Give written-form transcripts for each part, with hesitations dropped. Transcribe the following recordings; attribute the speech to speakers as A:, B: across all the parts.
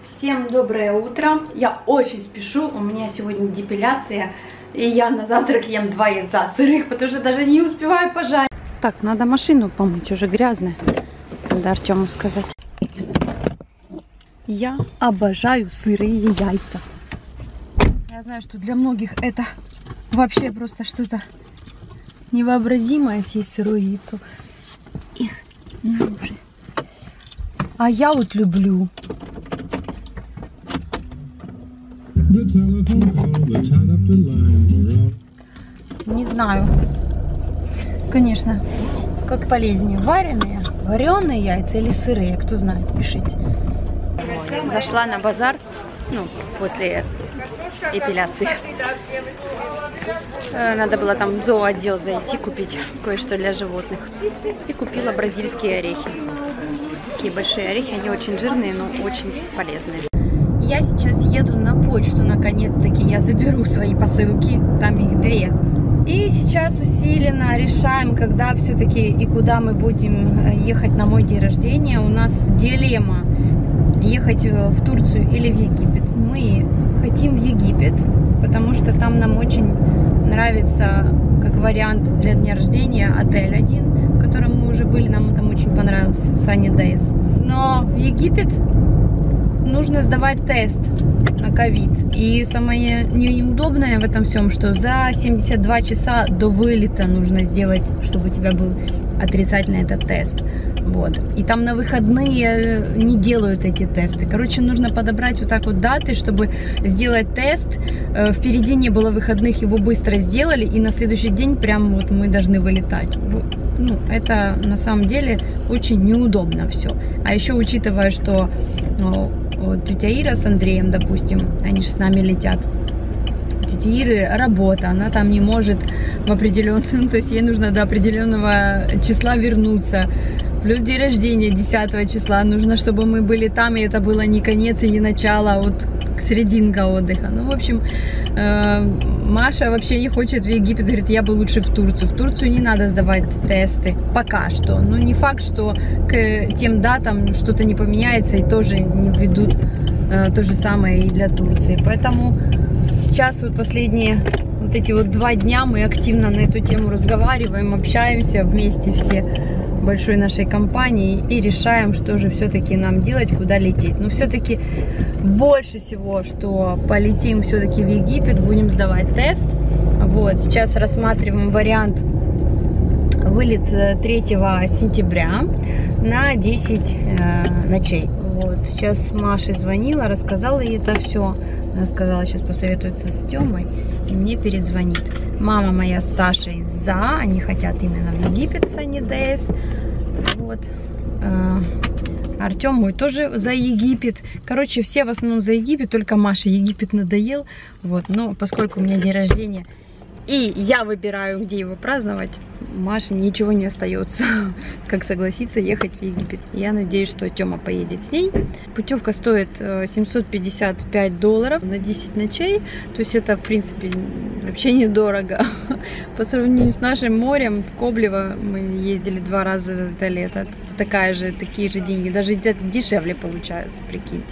A: Всем доброе утро. Я очень спешу, у меня сегодня депиляция, и я на завтрак ем 2 яйца сырых, потому что даже не успеваю пожарить. Так, надо машину помыть, уже грязная. Надо Артему сказать. Я обожаю сырые яйца. Я знаю, что для многих это вообще просто что-то невообразимое, съесть сырое яйцо. Их на уже. А я вот люблю. Не знаю, конечно, как полезнее, вареные яйца или сырые, кто знает, пишите. Зашла на базар, после эпиляции. Надо было там в зооотдел зайти, купить кое-что для животных. И купила бразильские орехи. Такие большие орехи, они очень жирные, но очень полезные. Я сейчас еду на почту, наконец-таки я заберу свои посылки, там их 2. И сейчас усиленно решаем, когда все-таки и куда мы будем ехать на мой день рождения. У нас дилемма, ехать в Турцию или в Египет. Мы хотим в Египет, потому что там нам очень нравится, как вариант для дня рождения, отель один, в котором мы уже были, нам там очень понравился, Sunny Days. Но в Египет нужно сдавать тест на ковид. И самое неудобное в этом всем, что за 72 часа до вылета нужно сделать, чтобы у тебя был отрицательный этот тест. Вот. И там на выходные не делают эти тесты. Короче, нужно подобрать вот так вот даты, чтобы сделать тест. Впереди не было выходных, его быстро сделали, и на следующий день прям вот мы должны вылетать. Это на самом деле очень неудобно все. А еще учитывая, что тетя Ира с Андреем, допустим, они же с нами летят. У тети Иры работа, она там не может в определенном, то есть ей нужно до определенного числа вернуться. Плюс день рождения 10 числа, нужно, чтобы мы были там, и это было не конец и не начало, а вот серединка отдыха. В общем, Маша вообще не хочет в Египет, говорит, я бы лучше в Турцию. В Турцию не надо сдавать тесты, пока что. Но не факт, что к тем датам что-то не поменяется и тоже не введут то же самое и для Турции. Поэтому сейчас вот последние вот эти вот 2 дня мы активно на эту тему разговариваем, общаемся вместе все большой нашей компании и решаем, что же все-таки нам делать, куда лететь. Но все-таки больше всего, что полетим все-таки в Египет, будем сдавать тест. Вот, сейчас рассматриваем вариант вылет 3 сентября на 10 ночей. Вот, сейчас Маше звонила, рассказала ей это все. Она сказала, сейчас посоветуется с Тёмой и мне перезвонит. Мама моя с Сашей за, они хотят именно в Египет в Sunny Days. Вот. Артем мой тоже за Египет. Короче, все в основном за Египет, только Маше Египет надоел. Вот. Но поскольку у меня день рождения, и я выбираю, где его праздновать, Маше ничего не остается, как согласиться ехать в Египет. Я надеюсь, что Тёма поедет с ней. Путевка стоит $755 на 10 ночей. То есть это, в принципе, вообще недорого. По сравнению с нашим морем, в Коблево мы ездили 2 раза за это лето. Это такие же деньги. Даже где-то дешевле получается, прикиньте.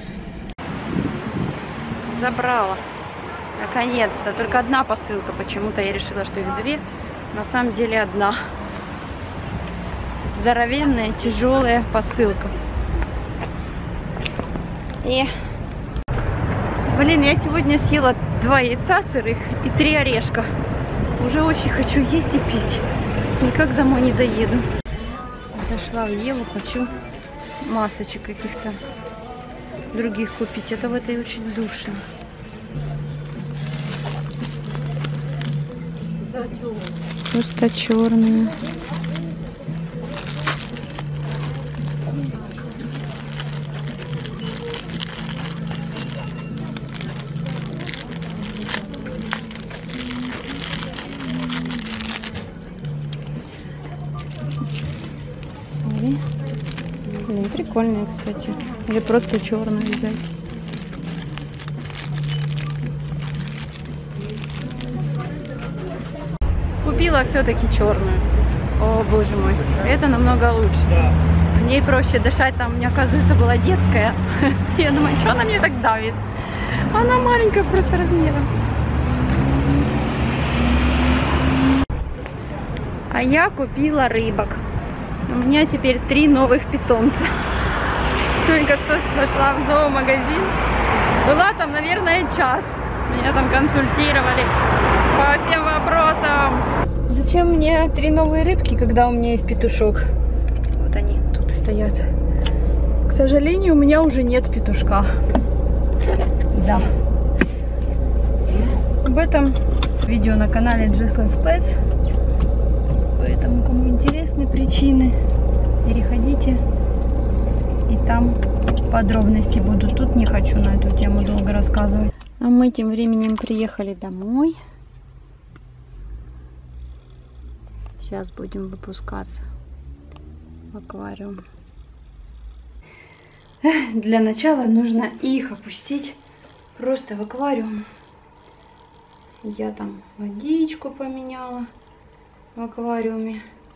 A: Забрала. Наконец-то. Только одна посылка. Почему-то я решила, что их 2. На самом деле 1. Здоровенная, тяжелая посылка. И, я сегодня съела 2 яйца сырых и 3 орешка. Уже очень хочу есть и пить. Никак домой не доеду. Зашла в Еву, хочу масочек каких-то других купить. Это в этой очень душно. Просто черные. Блин, прикольные, кстати. Или просто черную взять. Купила все-таки черную. О, боже мой, это намного лучше. В ней проще дышать, там у меня, оказывается, была детская. Я думаю, что она мне так давит? Она маленькая просто размером. А я купила рыбок. У меня теперь 3 новых питомца. Только что зашла в зоомагазин. Была там, наверное, час. Меня там консультировали по всем вопросам. Зачем мне 3 новые рыбки, когда у меня есть петушок? Вот они тут стоят. К сожалению, у меня уже нет петушка. Да. Об этом видео на канале Just Life Pets. Поэтому, кому интересны причины, переходите. И там подробности будут. Тут не хочу на эту тему долго рассказывать. А мы тем временем приехали домой. Сейчас будем выпускаться в аквариум. Для начала нужно их опустить просто в аквариум. Я там водичку поменяла в аквариуме.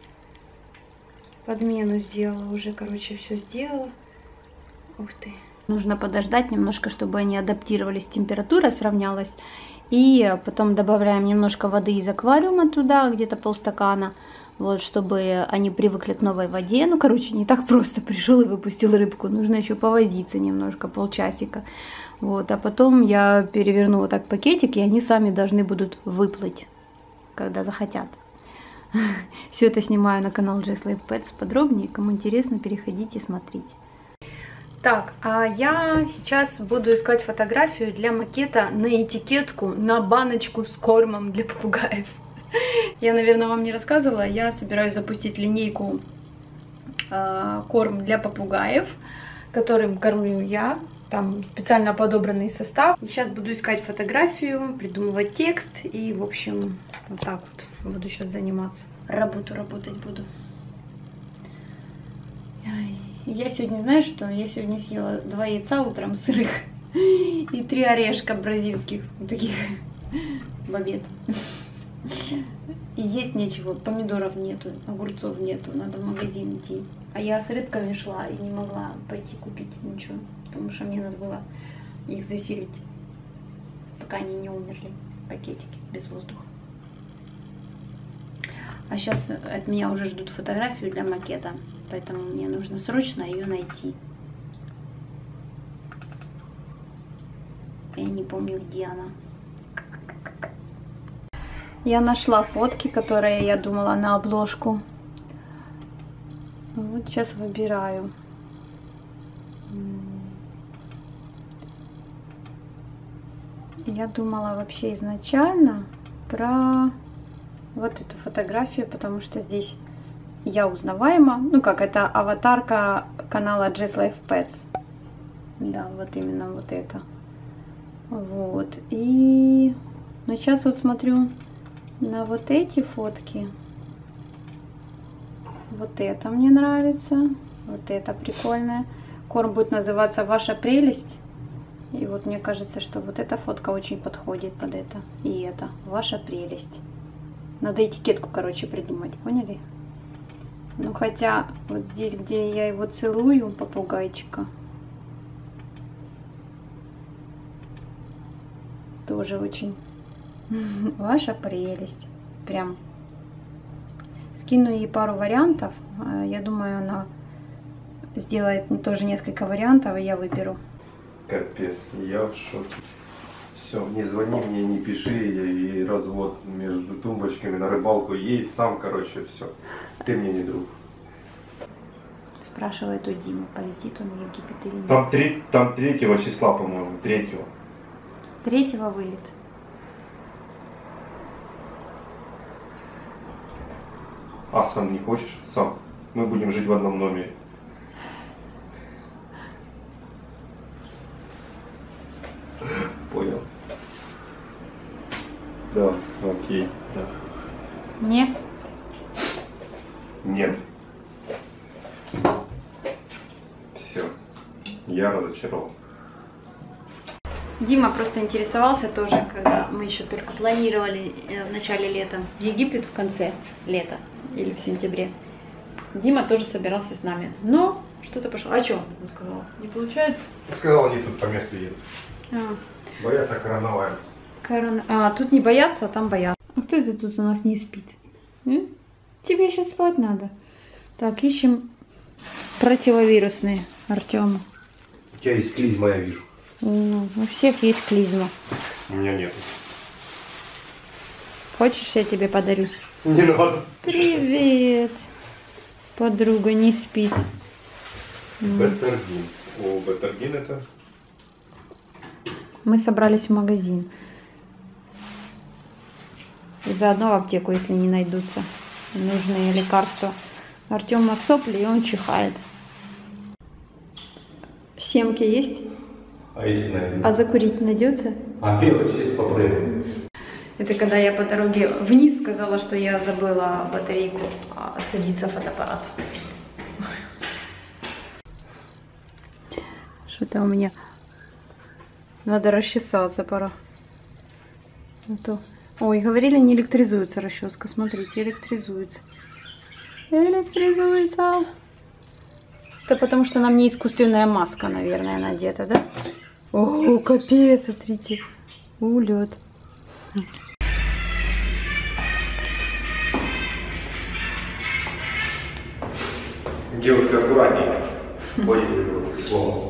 A: Подмену сделала уже, короче, все сделала. Ух ты. Нужно подождать немножко, чтобы они адаптировались, температура сравнялась. И потом добавляем немножко воды из аквариума туда, где-то полстакана. Вот, чтобы они привыкли к новой воде. Ну, короче, не так просто. Пришел и выпустил рыбку. Нужно еще повозиться немножко, полчасика. Вот, а потом я переверну вот так пакетик, и они сами должны будут выплыть, когда захотят. Все это снимаю на канал Just Life Pets подробнее. Кому интересно, переходите, смотрите. Так, а я сейчас буду искать фотографию для макета на этикетку, на баночку с кормом для попугаев. Я, наверное, вам не рассказывала, я собираюсь запустить линейку корм для попугаев, которым кормлю я. Там специально подобранный состав. Сейчас буду искать фотографию, придумывать текст и, в общем, вот так вот буду сейчас заниматься. Работать буду. Я сегодня, знаешь что? Я сегодня съела 2 яйца утром сырых и 3 орешка бразильских, вот таких, в обед. И есть нечего, помидоров нету, огурцов нету, надо в магазин идти. А я с рыбками шла и не могла пойти купить ничего, потому что мне надо было их заселить, пока они не умерли, пакетики без воздуха. А сейчас от меня уже ждут фотографию для макета, поэтому мне нужно срочно ее найти. Я не помню, где она. Я нашла фотки, которые я думала на обложку. Вот сейчас выбираю. Я думала вообще изначально про вот эту фотографию, потому что здесь я узнаваема. Ну как, это аватарка канала Just Life Pets. Да, вот именно вот это. Вот. И... Но сейчас вот смотрю на вот эти фотки. Вот это мне нравится. Вот это прикольное. Корм будет называться «Ваша прелесть». И вот мне кажется, что вот эта фотка очень подходит под это. И это «Ваша прелесть». Надо этикетку, короче, придумать, поняли? Ну, хотя вот здесь, где я его целую, попугайчика, тоже очень «Ваша прелесть». Прям. Скину ей пару вариантов. Я думаю, она сделает тоже несколько вариантов, и я выберу.
B: Капец, я в шоке. Все, не звони мне, не пиши, и развод между тумбочками, на рыбалку ей, сам, короче, все. Ты мне не друг.
A: Спрашивает у Димы, полетит он в Египет или нет.
B: Там 3 числа, по-моему, 3-го.
A: 3-го вылет.
B: А сам не хочешь? Сам. Мы будем жить в одном номере. Понял. Да, окей. Да.
A: Не?
B: Нет. Все. Я разочарован.
A: Дима просто интересовался тоже, когда мы еще только планировали в начале лета в Египет, в конце лета или в сентябре. Дима тоже собирался с нами. Но Что-то пошло. А что он сказал? Не получается?
B: Сказал, они тут по месту едут. Боятся коронавируса.
A: А, тут не боятся, а там боятся. А кто это тут у нас не спит? Тебе сейчас спать надо. Так, ищем противовирусные, Артему.
B: У тебя есть клизма, я вижу.
A: Ну, у всех есть клизма.
B: У меня нет.
A: Хочешь, я тебе подарю?
B: Не надо.
A: Привет. Подруга не спит.
B: Бетардин. О, бетардин это...
A: Мы собрались в магазин. И заодно в аптеку, если не найдутся нужные лекарства. Артема сопли, и он чихает. Семки есть?
B: А если найдется?
A: А закурить найдется?
B: А мелочь есть, попробуй.
A: Это когда я по дороге вниз сказала, что я забыла батарейку, садится фотоаппарат. Что-то у меня... Надо расчесаться пора. А то... Ой, говорили, не электризуется расческа. Смотрите, электризуется. Электризуется. Это потому, что на мне искусственная маска, наверное, надета, да? О, капец, смотрите. Улет.
B: Девушка, аккуратнее. Ходите слово.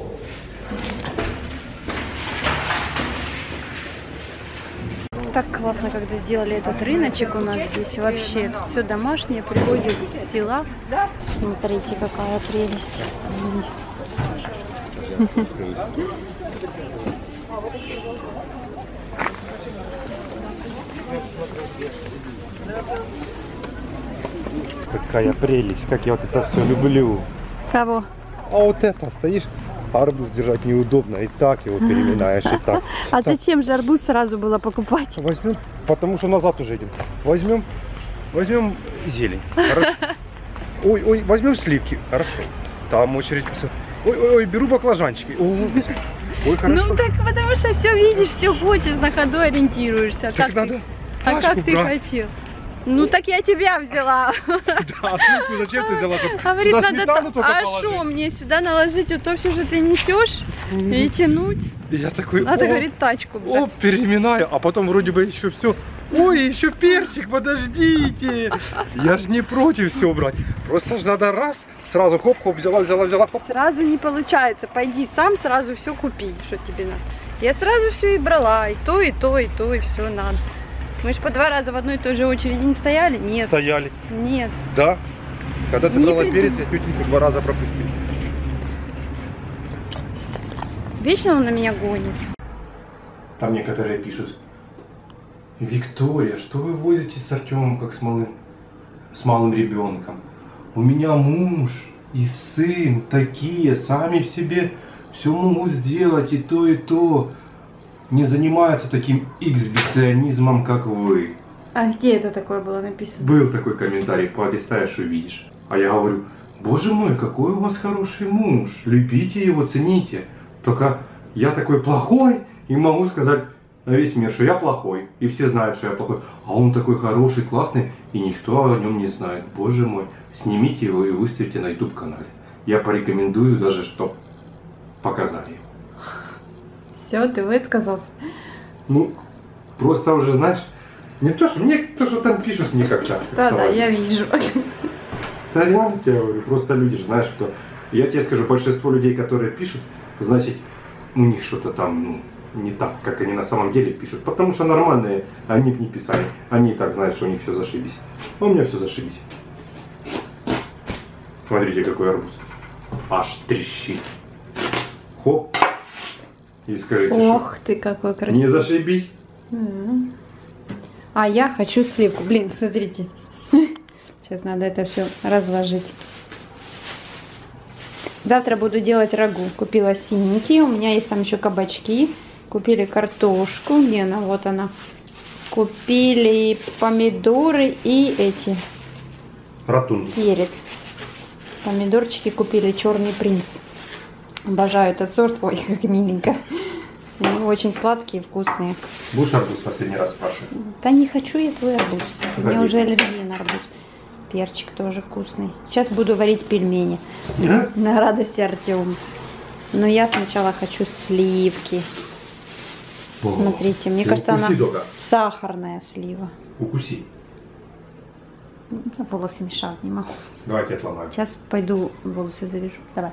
A: Так классно, когда сделали этот рыночек у нас здесь. Вообще, тут все домашнее, привозят с села. Смотрите, какая прелесть.
B: Какая прелесть, как я вот это все люблю.
A: Кого?
B: А вот это, стоишь, арбуз держать неудобно, и так его переминаешь, и так.
A: А зачем же арбуз сразу было покупать?
B: Возьмем, потому что назад уже идем. Возьмем зелень. Хорошо. Ой, возьмем сливки. Хорошо. Там очередь. Ой, беру баклажанчики. Ой, хорошо.
A: Ну так потому что все видишь, все хочешь, на ходу ориентируешься.
B: Так надо.
A: А как ты хотел? Ну так я тебя взяла.
B: Да, сливку зачем ты взяла?
A: Говорит, надо... А что, мне сюда наложить вот то все, что ты несешь, и тянуть?
B: И я такой,
A: надо, говорит, тачку.
B: О, переминаю, а потом вроде бы еще все. Ой, еще перчик, подождите. Я же не против все брать. Просто же надо раз, сразу хоп-хоп, взяла, хоп.
A: Сразу не получается. Пойди сам сразу все купи, что тебе надо. Я сразу все и брала, и то, и то, и то, и все надо. Мы же по 2 раза в одной и той же очереди не стояли? Нет.
B: Стояли.
A: Нет.
B: Да. Когда ты брала перец, я тетеньку 2 раза пропустил.
A: Вечно он на меня гонит.
B: Там некоторые пишут: Виктория, что вы возите с Артемом как с малым ребенком? У меня муж и сын такие, сами в себе все могут сделать и то, и то. Не занимаются таким эксбиционизмом, как вы.
A: А где это такое было написано?
B: Был такой комментарий, полистаешь и увидишь. А я говорю: боже мой, какой у вас хороший муж, любите его, цените. Только я такой плохой и могу сказать на весь мир, что я плохой. И все знают, что я плохой. А он такой хороший, классный, и никто о нем не знает. Боже мой, снимите его и выставите на YouTube-канале. Я порекомендую даже, чтоб показали его.
A: Все, ты высказался.
B: Ну, просто уже, знаешь, не то, что мне, то, что там пишут, мне как-то.
A: Да, я вижу.
B: Да, реально тебе говорю, просто люди, знаешь, что... Я тебе скажу, большинство людей, которые пишут, значит, у них что-то там, ну, не так, как они на самом деле пишут. Потому что нормальные, они бы не писали. Они и так знают, что у них все зашибись. А у меня все зашибись. Смотрите, какой арбуз. Аж трещит. Хоп. И скажите,
A: ох ты, какой красивый.
B: Не зашибись.
A: А я хочу сливку. Блин, смотрите. Сейчас надо это все разложить. Завтра буду делать рагу. Купила синенькие. У меня есть там еще кабачки. Купили картошку. Лена, вот она. Купили помидоры и эти.
B: Ратун.
A: Перец. Помидорчики купили черный принц. Обожаю этот сорт. Ой, как миленько. Они очень сладкие, вкусные.
B: Будешь арбуз последний раз спрашивать?
A: Да не хочу я твой арбуз. Мне уже аллергия на арбуз. Перчик тоже вкусный. Сейчас буду варить пельмени. На радость Артему. Но я сначала хочу сливки.
B: О,
A: смотрите, мне кажется, она
B: только.
A: сахарная слива.
B: Укуси.
A: Волосы мешают, не могу.
B: Давайте отломаем.
A: Сейчас пойду волосы завяжу. Давай.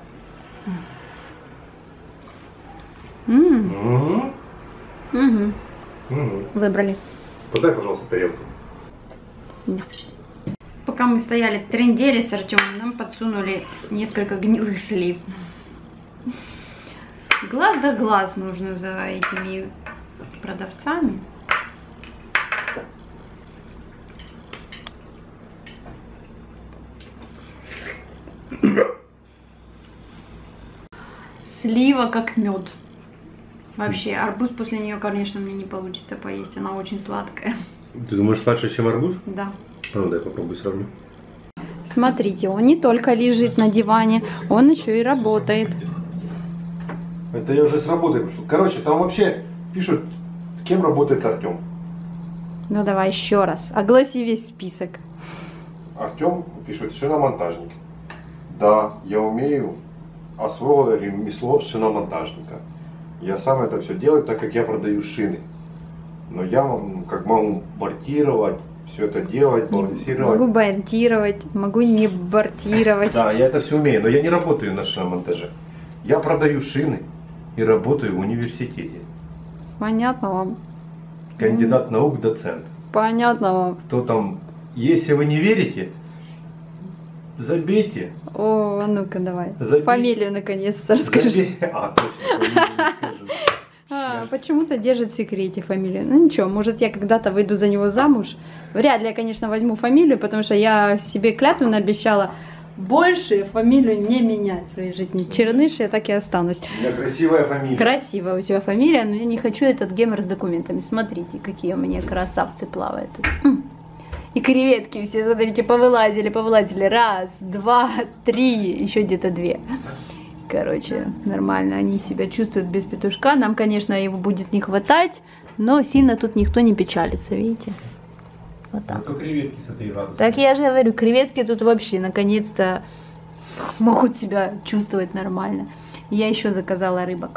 A: Выбрали.
B: Подай, пожалуйста, тарелку.
A: Да. Пока мы стояли трындели с Артемом, нам подсунули несколько гнилых слив. Глаз да глаз нужно за этими продавцами. Слива как мед. Вообще, арбуз после нее, конечно, мне не получится поесть. Она очень сладкая.
B: Ты думаешь, сладше, чем арбуз?
A: Да.
B: Ну, дай попробуй сравню.
A: Смотрите, он не только лежит на диване, он еще и работает.
B: Это я уже с работы пришел. Короче, там вообще пишут, кем работает Артем.
A: Ну давай еще раз, огласи весь список.
B: Артем пишет шиномонтажник. Да, я умею, освоил ремесло шиномонтажника. Я сам это все делаю, так как я продаю шины. Но я как могу бортировать, все это делать, балансировать.
A: Могу бортировать, могу не бортировать.
B: Да, я это все умею, но я не работаю на шиномонтаже. Я продаю шины и работаю в университете.
A: Понятно вам?
B: Кандидат наук, доцент.
A: Понятно вам.
B: Кто там, если вы не верите, забейте.
A: О, а ну-ка давай.
B: Забей.
A: Фамилию наконец-то расскажи.
B: А, точно, фамилию не скажу.
A: Почему-то держит в секрете фамилию. Ну ничего, может я когда-то выйду за него замуж. Вряд ли я, конечно, возьму фамилию, потому что я себе клятвенно обещала больше фамилию не менять в своей жизни. Черныш я так и останусь.
B: У меня красивая фамилия.
A: Красивая у тебя фамилия, но я не хочу этот гемор с документами. Смотрите, какие у меня красавцы плавают тут. И креветки все, смотрите, повылазили. Раз, два, три, еще где-то две. Короче, нормально, они себя чувствуют без петушка. Нам, конечно, его будет не хватать, но сильно тут никто не печалится, видите? Вот так.
B: Только креветки с этой радостью.
A: Так я же говорю, креветки тут вообще наконец-то могут себя чувствовать нормально. Я еще заказала рыбок.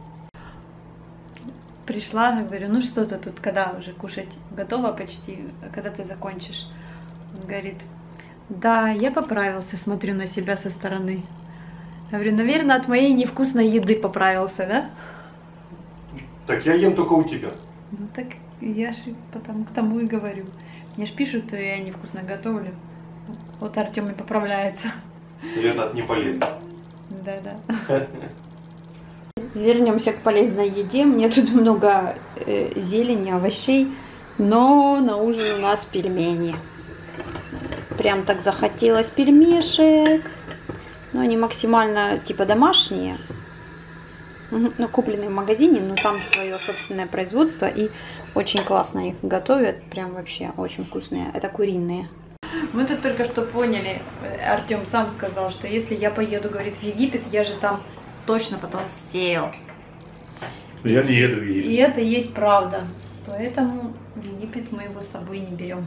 A: Пришла, говорю, ну что ты тут, когда уже кушать готово почти, когда ты закончишь? Он говорит, да, я поправился, смотрю на себя со стороны. Я говорю, наверное, от моей невкусной еды поправился, да?
B: Так я ем только у тебя.
A: Ну так я же потому к тому и говорю. Мне ж пишут, что я невкусно готовлю. Вот Артем и поправляется.
B: Наверное, это не полезно.
A: Да-да. Вернемся к полезной еде. Мне тут много зелени, овощей, но на ужин у нас пельмени. Прям так захотелось пельмешек. Но они максимально типа домашние. Ну, купленные в магазине, но там свое собственное производство. И очень классно их готовят. Прям вообще очень вкусные. Это куриные. Мы тут только что поняли, Артем сам сказал, что если я поеду, говорит, в Египет, я же там точно потолстею.
B: Я не еду в Египет.
A: И это и есть правда. Поэтому в Египет мы его с собой не берем.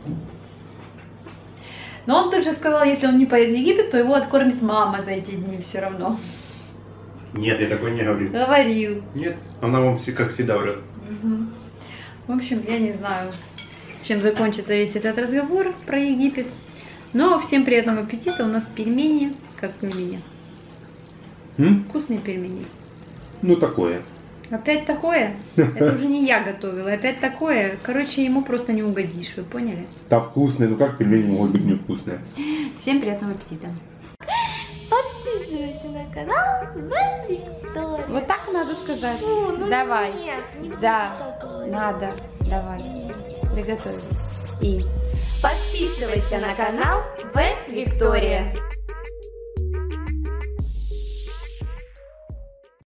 A: Но он тут же сказал, если он не поедет в Египет, то его откормит мама за эти дни все равно.
B: Нет, я такой не говорю.
A: Говорил.
B: Нет, она вам как всегда врет.
A: Угу. В общем, я не знаю, чем закончится весь этот разговор про Египет. Но всем приятного аппетита. У нас пельмени. Как пельмени? Вкусные пельмени.
B: Ну, такое.
A: Опять такое? Это уже не я готовила. Опять такое. Короче, ему просто не угодишь. Вы поняли?
B: Да, вкусные. Ну, как пельмени могут быть невкусные?
A: Всем приятного аппетита.
C: Подписывайся на канал Виктория.
A: Вот так надо сказать.
C: Ну,
A: давай.
C: Нет, не
A: Да,
C: буду.
A: надо. Давай. Приготовились. И
C: Подписывайся на канал Виктория.